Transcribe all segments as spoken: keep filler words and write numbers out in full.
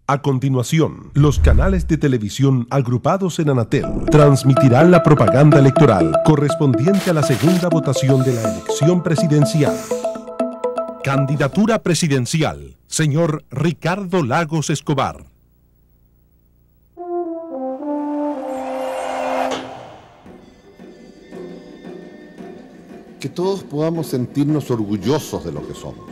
A continuación, los canales de televisión agrupados en Anatel transmitirán la propaganda electoral correspondiente a la segunda votación de la elección presidencial. Candidatura presidencial, señor Ricardo Lagos Escobar. Que todos podamos sentirnos orgullosos de lo que somos.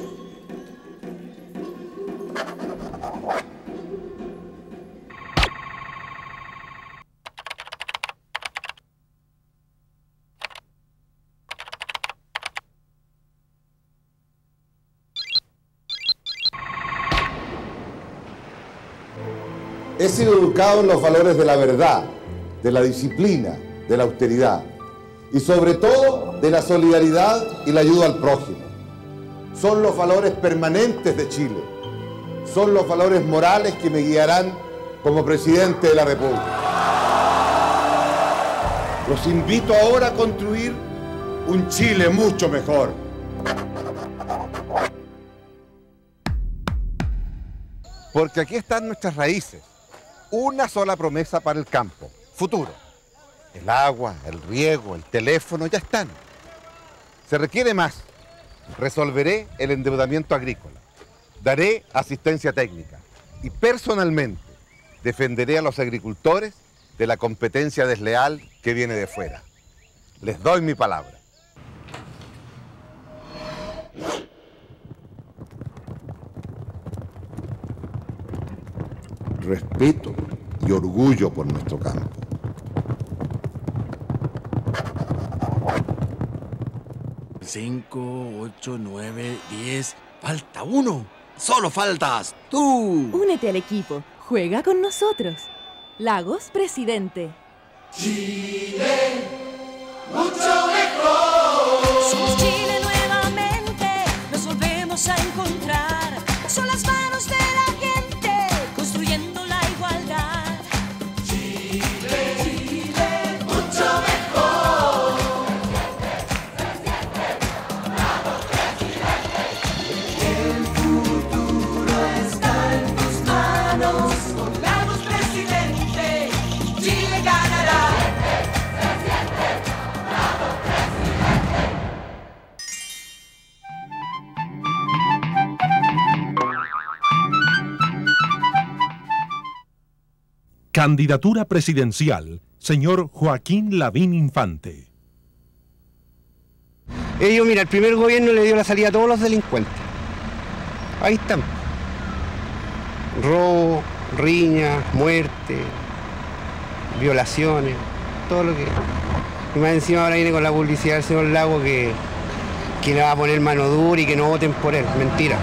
He sido educado en los valores de la verdad, de la disciplina, de la austeridad y sobre todo de la solidaridad y la ayuda al prójimo. Son los valores permanentes de Chile, son los valores morales que me guiarán como presidente de la República. Los invito ahora a construir un Chile mucho mejor. Porque aquí están nuestras raíces. Una sola promesa para el campo, futuro. El agua, el riego, el teléfono, ya están. Se requiere más. Resolveré el endeudamiento agrícola. Daré asistencia técnica. Y personalmente defenderé a los agricultores de la competencia desleal que viene de fuera. Les doy mi palabra. Respeto y orgullo por nuestro campo. Cinco, ocho, nueve, diez. Falta uno. Solo faltas tú. Únete al equipo. Juega con nosotros. Lagos, presidente. Chile, mucho mejor. Somos Chile nuevamente. Nos volvemos a encontrar. Son las manos de la gente construyendo la igualdad. Chile, Chile, mucho mejor. El futuro está en tus manos. Con Lagos presidente, Chile ganará. Candidatura presidencial, señor Joaquín Lavín Infante. Ellos, mira, el primer gobierno le dio la salida a todos los delincuentes. Ahí están. Robo, riña, muerte, violaciones, todo lo que... Y más encima ahora viene con la publicidad del señor Lago que, que le va a poner mano dura y que no voten por él. Mentira.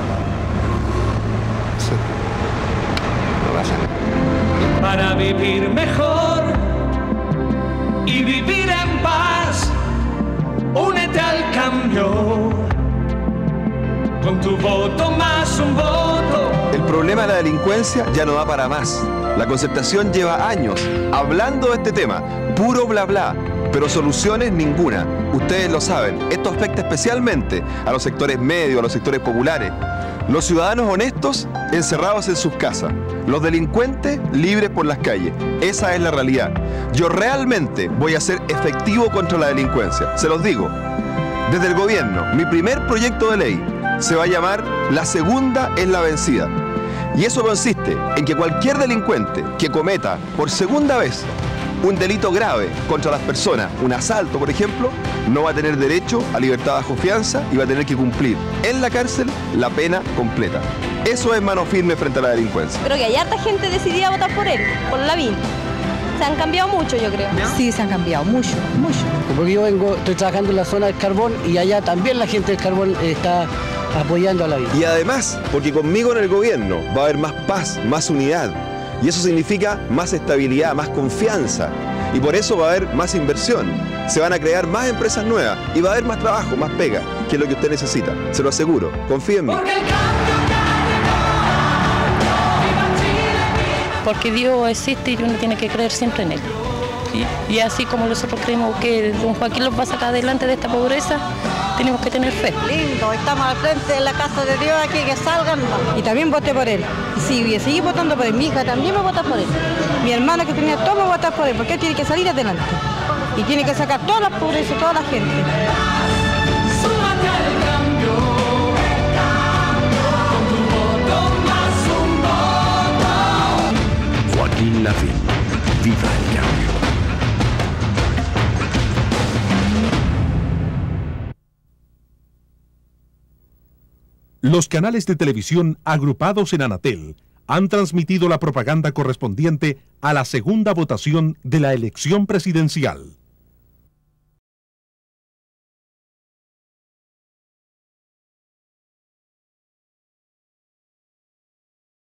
No pasa nada. Para vivir mejor y vivir en paz, únete al cambio. Con tu voto más un voto. El problema de la delincuencia ya no da para más. La Concertación lleva años hablando de este tema, puro bla bla, pero soluciones ninguna. Ustedes lo saben, esto afecta especialmente a los sectores medios, a los sectores populares. Los ciudadanos honestos encerrados en sus casas, los delincuentes libres por las calles. Esa es la realidad. Yo realmente voy a ser efectivo contra la delincuencia, se los digo. Desde el gobierno, mi primer proyecto de ley se va a llamar La segunda es la vencida. Y eso consiste en que cualquier delincuente que cometa por segunda vez un delito grave contra las personas, un asalto por ejemplo, no va a tener derecho a libertad bajo fianza y va a tener que cumplir en la cárcel la pena completa. Eso es mano firme frente a la delincuencia. Creo que hay harta gente decidida a votar por él, por Lavín. Se han cambiado mucho, yo creo. Sí, se han cambiado mucho, mucho. Porque yo vengo, estoy trabajando en la zona del carbón y allá también la gente del carbón está apoyando a Lavín. Y además, porque conmigo en el gobierno va a haber más paz, más unidad. Y eso significa más estabilidad, más confianza. Y por eso va a haber más inversión. Se van a crear más empresas nuevas y va a haber más trabajo, más pega, que es lo que usted necesita. Se lo aseguro. Confíe en mí. Porque Dios existe y uno tiene que creer siempre en él. Y, y así como nosotros creemos que don Joaquín los va a sacar adelante de esta pobreza, tenemos que tener fe. Lindo, estamos al frente de la casa de Dios aquí, que salgan más. Y también voté por él. Y si voy a seguir votando por él, mi hija también va a votar por él. Mi hermana que tenía todo va a votar por él, porque él tiene que salir adelante. Y tiene que sacar todas las pobrezas, toda la gente. Súmate al cambio, con tu voto más un voto. Joaquín Lavín, viva el cambio. Los canales de televisión agrupados en Anatel han transmitido la propaganda correspondiente a la segunda votación de la elección presidencial.